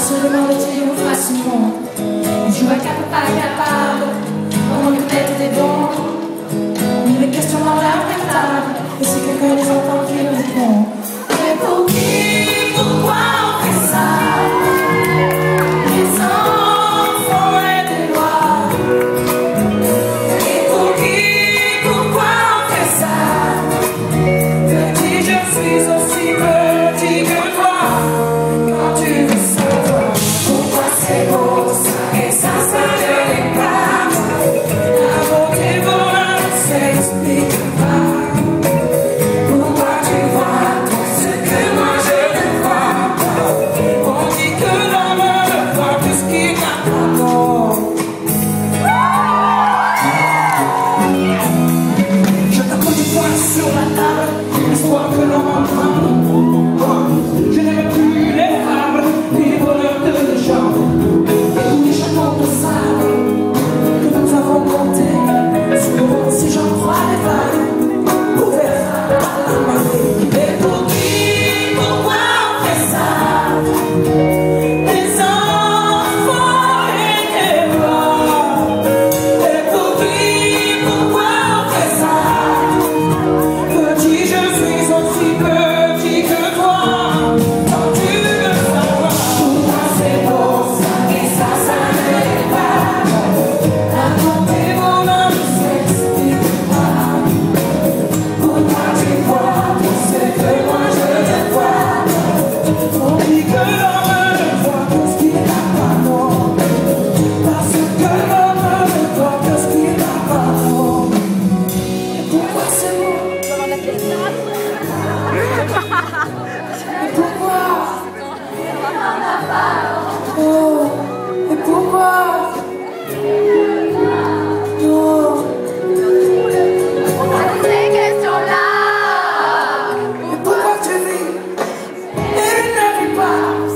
se demande-t-il facilement. Il joue à quatre pas capable, pendant que peut-être des bons. Mais les questions dans l'air cartable, et si quelqu'un les entend qui répond. Mais pour qui, pourquoi on fait ça? Les enfants et des lois. Et pour qui, pourquoi on fait ça? Petit, je suis aussi petit que toi. Quand tu veux savoir pourquoi c'est beau ça, et ça ne l'est pas. La beauté volante s'explique pas. Pourquoi tu vois tout ce que moi je ne vois pas? On dit que l'homme ne voit que ce qu'il n'a pas. Non. Je t'apprends du poing sur la table, l'espoir que l'on m'entende. Je n'aime plus les femmes, les voleurs de gens, et tous les chanteurs de sable que nous avons comptés. Souvent, si j'en crois les vagues, couverts à la marée. Mais pour qui, pourquoi on fait ça? Des enfants et des lois. Et pour qui, pourquoi on fait ça? Petit, je suis aussi petit que toi. Quand tu veux savoir pourquoi c'est beau ça, et ça ne l'est pas. La bonté volante ne s'explique pas. Pourquoi tu vois tout ce que moi je ne vois pas? On dit que l'homme ne voit que ce qu'il n'a pas, non. Parce que l'homme ne voit que ce qu'il n'a pas, non. Et pourquoi c'est beau? Et pourquoi? Oh, et pourquoi? Oh, Ces questions-là. et pourquoi tu vis et ne vis pas?